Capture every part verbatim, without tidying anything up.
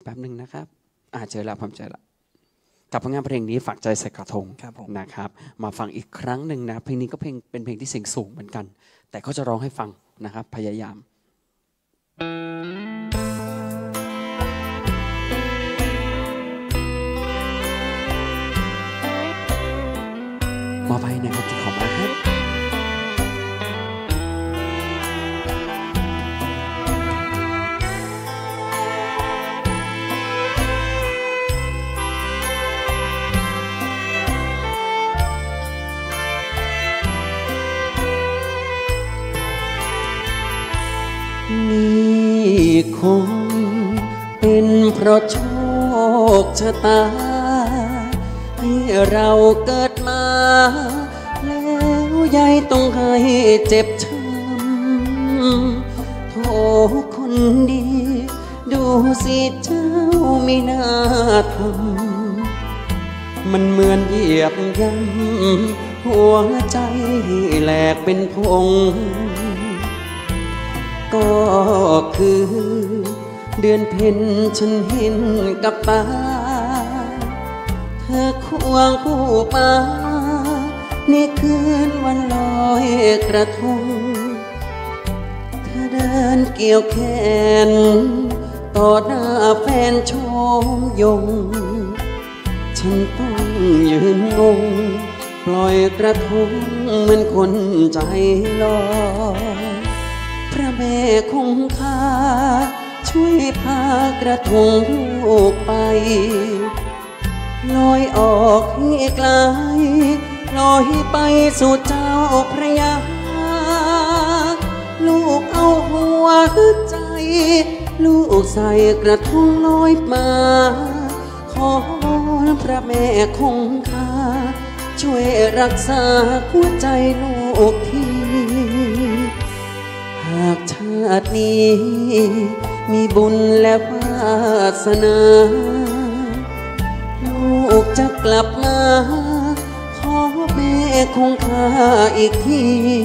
ป๊บหนึ่งนะครับอ่าเจอแล้วผมเจอแล้วกับผลงานเพลงนี้ฝากใจใส่กระทงนะครับมาฟังอีกครั้งหนึ่งนะเพลงนี้ก็เพลงเป็นเพลงที่เสียงสูงเหมือนกันแต่เขาจะร้องให้ฟังนะครับพยายามมอบให้นะครับที่ขอมาครับนี่คงเป็นเพราะโชคชะตาให้เราเกิดมาแล้วยายต้องให้เจ็บช้ำโทษคนดีดูสิเจ้าไม่น่าทำมันเหมือนเหยียบย่ำหัวใจแหลกเป็นพงก็คือเดือนเพ็ญฉันเห็นกับตาเธอควงคู่มาในคืนวันลอยกระทงเธอเดินเกี่ยวแขนต่อหน้าแฟนชมยงฉันต้องยืนงงปล่อยกระทงเหมือนคนใจลอยพระแม่คงคาช่วยพากระทงลูกไปลอยออกให้ไกลลอยไปสู่เจ้าพระยาลูกเอาหัวใจลูกใส่กระทงลอยมาขอวอนพระแม่คงคาช่วยรักษาหัวใจลูกทีหากชาตินี้มีบุญและวาสนาลูกจะกลับมาขอแม่คงคาอีกที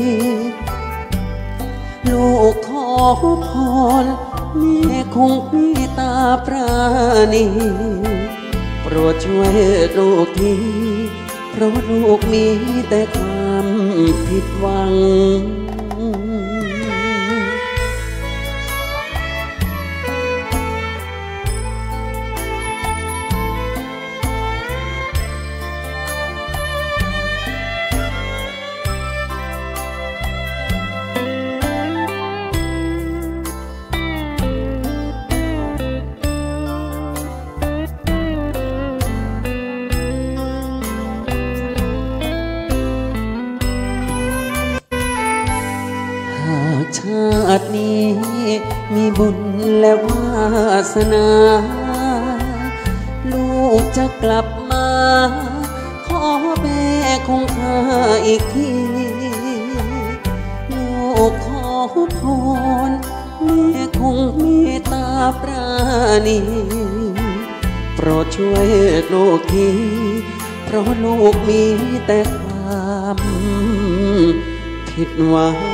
ลูกขอพรแม่คงมีตาปราณีโปรดช่วยลูกทีเพราะลูกมีแต่ความผิดหวังชาตินี้มีบุญและวาสนาลูกจะกลับมาขอแม่คงคาอีกทีลูกขอพรแม่คงเมตตาปราณีโปรดช่วยลูกทีเพราะลูกมีแต่ความผิดหวัง